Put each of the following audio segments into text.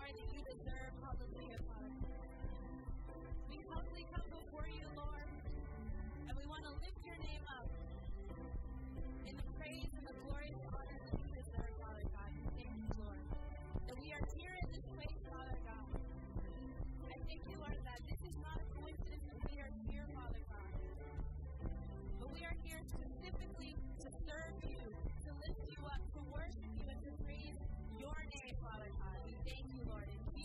Lord, that you deserve. Hallelujah, Father. We humbly come before you, Lord, and we want to lift your name up in the praise and the glory and honor that you deserve, Father God. Thank you, Lord, that we are here in this place, Father God. I thank you, Lord, that this is not a coincidence that we are here, Father God, but we are here specifically to serve you, to lift you up, to worship you, and to praise your name, Father God. We thank you, Lord, in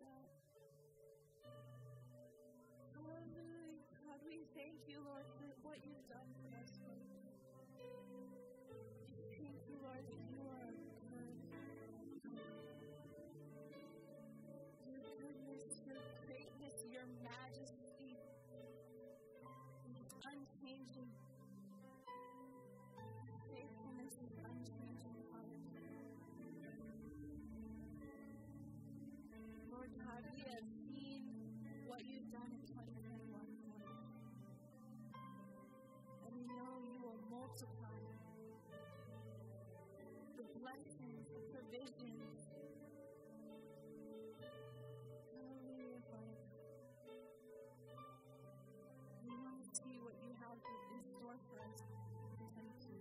God. Hallelujah. God, we thank you, Lord, for what you've done for us, Lord. Thank you, Lord, that you are good. Your goodness, your greatness, your majesty is unchanging. Faithfulness is unchanging, Father. Lord God, we have seen what you've done in 2021, Lord. And we know you will multiply the blessings, the provisions. Hallelujah, Father. We want to see what you have in store for us in 2022.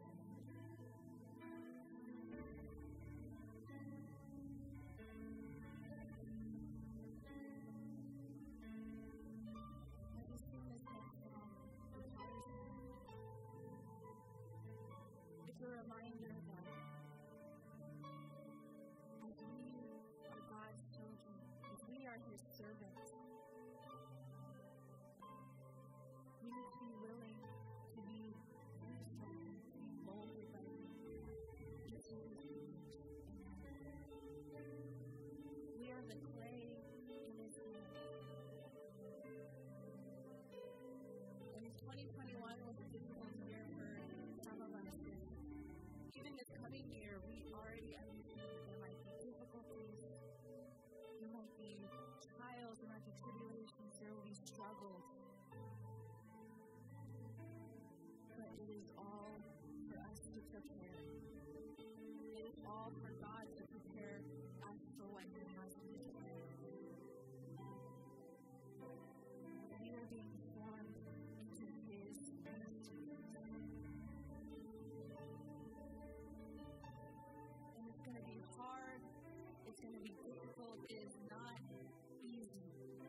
A reminder that as we are God's children, as we are His servants, we need to be willing to be instructed, to be molded by Him into His image. We are the clay in His hands. And 2021 was a difficult year for some of us. Even this coming year, we already understand there might be difficulties, there might be trials, there might be tribulations, there will be struggles. But it is all for us to prepare. It is all for God to prepare us for what He has in His plan. We are being formed into His masterpiece. Hard, it's going to be difficult, it is not easy.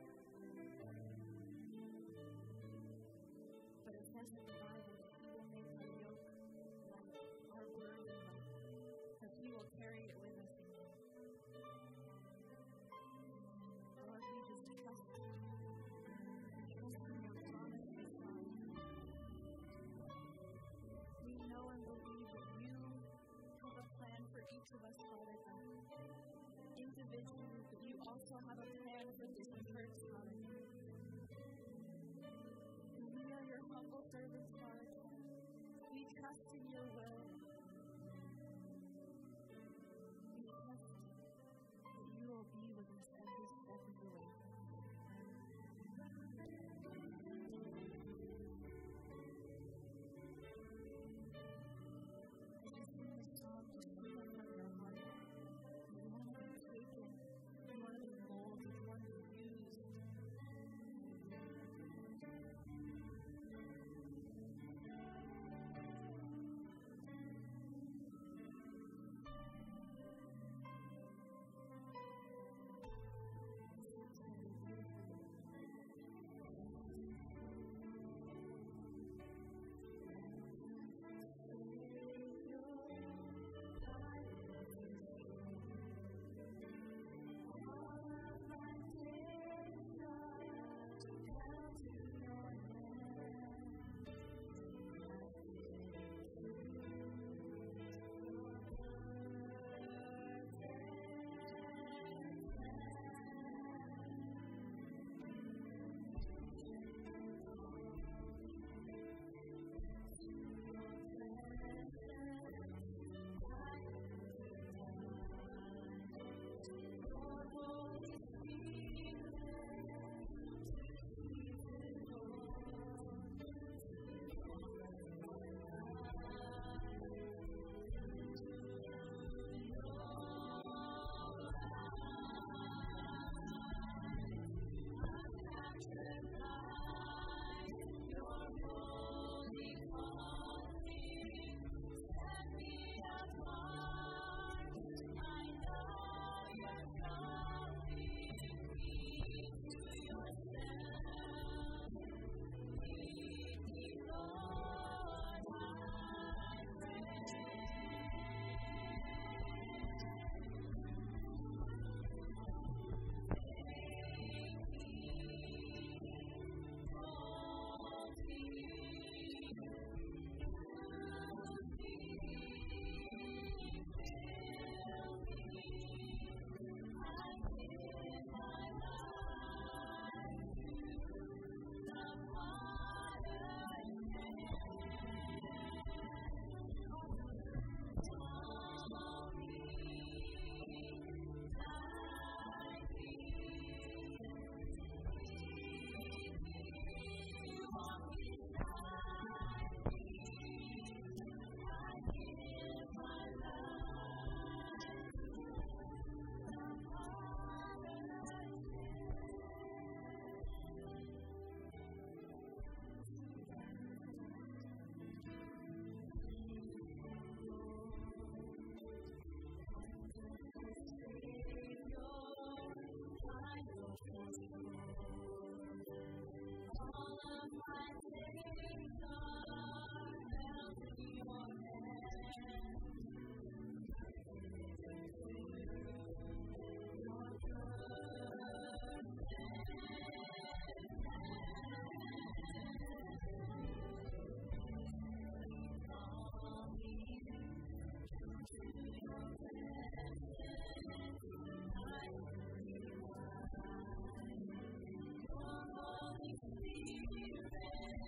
But it says in the Bible that He will make our yoke light, our burden light, that He will carry it with us. Lord, we just trust You. We trust in Your promises, God. We know and believe that You have a plan for each of us, Father God. Individually, but You also have a plan for this church, Father God. And we are Your humble servants, Father God. We trust in Your will. We trust that You will be with us every step of the way. Holy Spirit,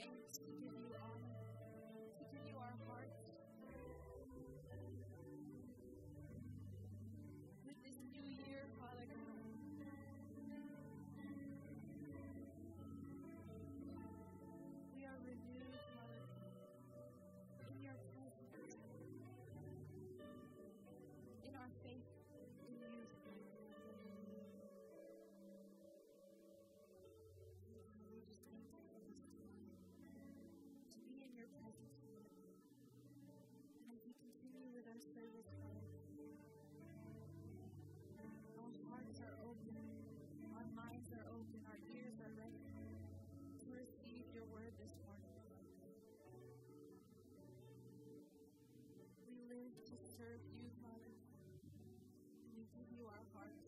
thanks, to give you honor, to give you our hearts. With this new year, Father God, we are renewed, Father, in your presence, in our faith in you. We just thank you for this time to be in your presence, Lord. And as we continue with our service, Father, our hearts are open, our minds are open, our ears are ready to receive your word this morning. We live to serve you, Father, and we give you our hearts.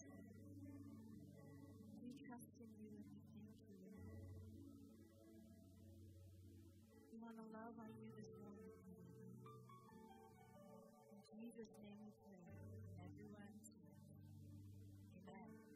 We trust in you and we thank you. We want to love on you this morning. In Jesus' name we pray. Everyone, amen.